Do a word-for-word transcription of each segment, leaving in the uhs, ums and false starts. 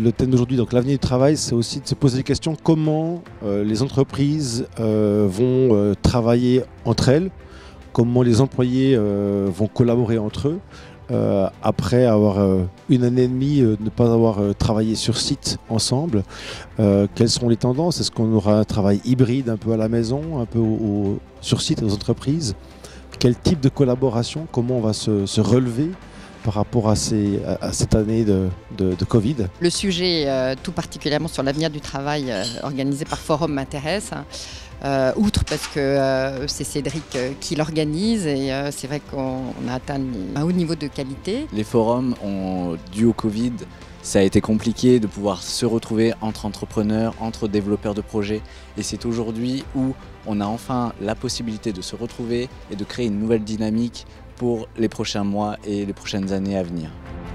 le thème d'aujourd'hui, donc l'avenir du travail, c'est aussi de se poser des questions comment euh, les entreprises euh, vont euh, travailler entre elles, comment les employés euh, vont collaborer entre eux. Euh, après avoir euh, une année et demie euh, ne pas avoir euh, travaillé sur site ensemble, euh, quelles sont les tendances? Est-ce qu'on aura un travail hybride un peu à la maison, un peu au, au, sur site aux entreprises? Quel type de collaboration? Comment on va se, se relever par rapport à, ces, à, à cette année de, de, de Covid? Le sujet, euh, tout particulièrement sur l'avenir du travail euh, organisé par Forum m'intéresse. Euh, outre parce que euh, c'est Cédric euh, qui l'organise et euh, c'est vrai qu'on a atteint un haut niveau de qualité. Les forums, ont, dû au Covid, ça a été compliqué de pouvoir se retrouver entre entrepreneurs, entre développeurs de projets. Et c'est aujourd'hui où on a enfin la possibilité de se retrouver et de créer une nouvelle dynamique pour les prochains mois et les prochaines années à venir.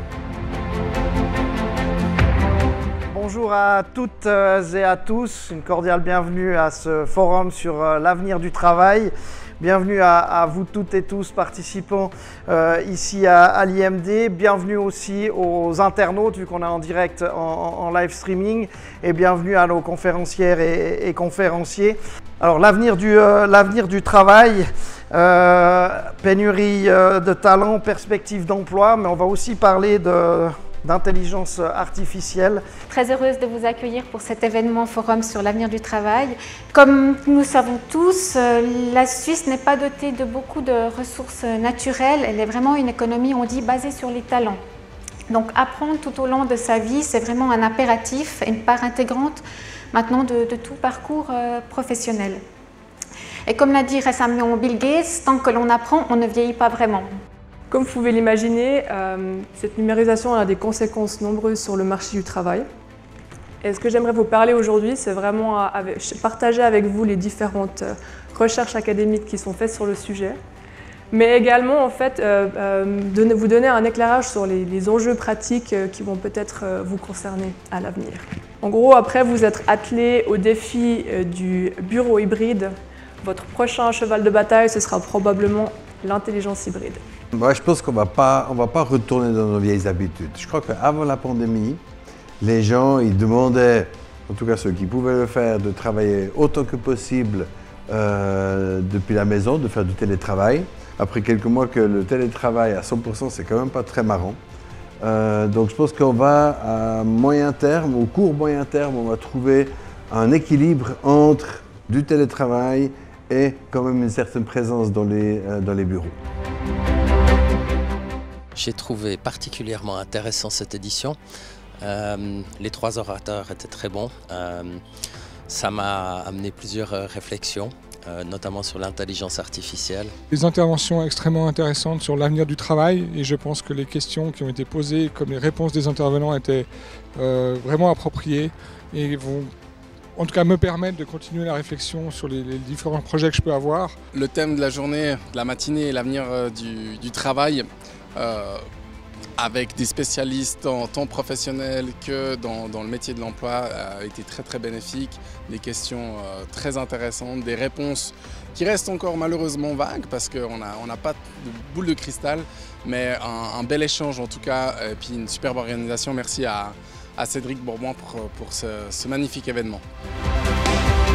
Bonjour à toutes et à tous, une cordiale bienvenue à ce forum sur l'avenir du travail. Bienvenue à, à vous toutes et tous participants euh, ici à, à l'I M D. Bienvenue aussi aux internautes vu qu'on est en direct en, en live streaming. Et bienvenue à nos conférencières et, et conférenciers. Alors l'avenir du, euh, l'avenir du travail, euh, pénurie euh, de talents, perspectives d'emploi, mais on va aussi parler de... d'intelligence artificielle. Très heureuse de vous accueillir pour cet événement Forum sur l'avenir du travail. Comme nous savons tous, la Suisse n'est pas dotée de beaucoup de ressources naturelles. Elle est vraiment une économie, on dit, basée sur les talents. Donc apprendre tout au long de sa vie, c'est vraiment un impératif et une part intégrante maintenant de, de tout parcours euh, professionnel. Et comme l'a dit récemment Bill Gates, tant que l'on apprend, on ne vieillit pas vraiment. Comme vous pouvez l'imaginer, euh, cette numérisation a des conséquences nombreuses sur le marché du travail. Et ce que j'aimerais vous parler aujourd'hui, c'est vraiment à, à partager avec vous les différentes euh, recherches académiques qui sont faites sur le sujet, mais également en fait, euh, euh, donner, vous donner un éclairage sur les, les enjeux pratiques euh, qui vont peut-être euh, vous concerner à l'avenir. En gros, après vous être attelé au défi euh, du bureau hybride, votre prochain cheval de bataille, ce sera probablement l'intelligence hybride. Moi, je pense qu'on ne va pas retourner dans nos vieilles habitudes. Je crois qu'avant la pandémie, les gens ils demandaient, en tout cas ceux qui pouvaient le faire, de travailler autant que possible euh, depuis la maison, de faire du télétravail. Après quelques mois que le télétravail à cent pour cent, c'est quand même pas très marrant. Euh, donc je pense qu'on va à moyen terme, au court moyen terme, on va trouver un équilibre entre du télétravail et quand même une certaine présence dans les, euh, dans les bureaux. J'ai trouvé particulièrement intéressant cette édition. Euh, les trois orateurs étaient très bons. Euh, ça m'a amené plusieurs réflexions, euh, notamment sur l'intelligence artificielle. Des interventions extrêmement intéressantes sur l'avenir du travail et je pense que les questions qui ont été posées comme les réponses des intervenants étaient euh, vraiment appropriées et vont en tout cas me permettre de continuer la réflexion sur les, les différents projets que je peux avoir. Le thème de la journée, de la matinée et l'avenir du, du travail, euh, avec des spécialistes en tant professionnels que dans, dans le métier de l'emploi, a été très très bénéfique. Des questions euh, très intéressantes, des réponses qui restent encore malheureusement vagues parce qu'on n'a on n'a pas de boule de cristal, mais un, un bel échange en tout cas, et puis une superbe organisation. Merci à à Cédric Bourbon pour, pour ce, ce magnifique événement.